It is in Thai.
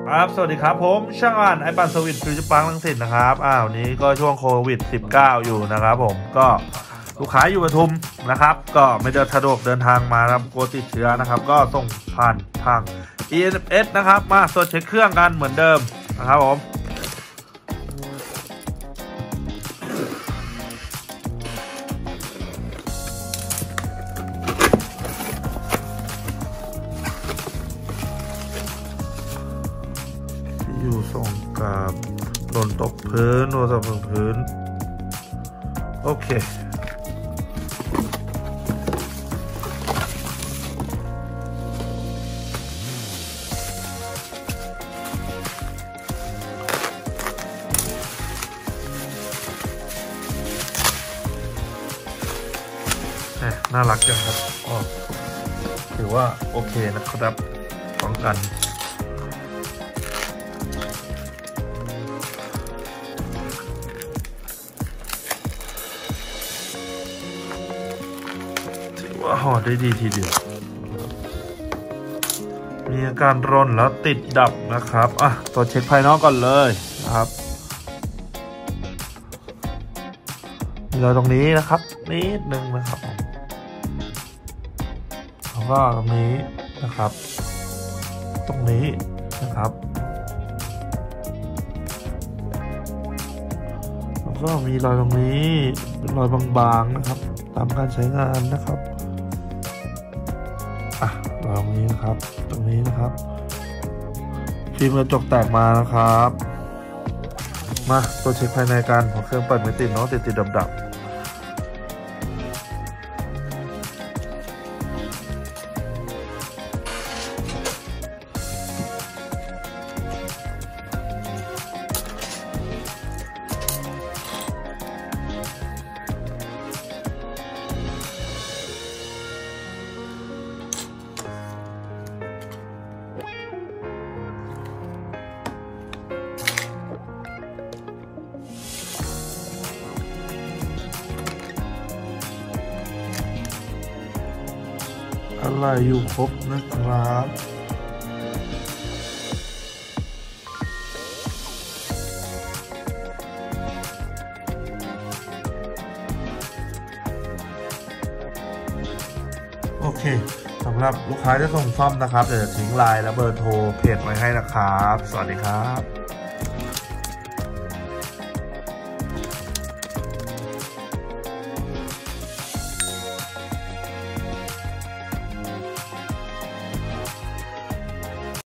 ครับสวัสดีครับผมช่างอ่านไอปันสวิตฟิวเจอร์ปังลังสิตนะครับวันนี้ก็ช่วงโควิด -19 อยู่นะครับผมก็ลูกค้าอยู่ปทุมนะครับก็ไม่ได้สะดวกเดินทางมาครับกลัวติดเชื้อนะครับก็ส่งผ่านทาง EMS นะครับมาตรวจเช็คเครื่องกันเหมือนเดิมนะครับผมอยู่ส่งกับหล่นตกพื้นโดนสับพื้นโอเคน่ารักจังครับถือว่าโอเคนะครับป้องกันห่อได้ดีทีเดียวมีอาการร่นแล้วติดดับนะครับตัวเช็คภายนอกก่อนเลยนะครับมีรอยตรงนี้นะครับนิดนึงนะครับแล้วก็ตรงนี้นะครับตรงนี้นะครับแล้วก็มีรอยตรงนี้เป็นรอยบางๆนะครับตามการใช้งานนะครับตรงนี้นะครับตรงนี้นะครับฟิล์มกระจกแตกมานะครับมาตัวเช็คภายในกันของเครื่องเปิดไม่ติดเนาะติดดับอะไรอยู่ครบนะครับโอเคสำหรับลูกค้าที่ส่งซ่อมนะครับเดี๋ยวจะทิ้งไลน์และเบอร์โทรเพจไว้ให้นะครับสวัสดีครับ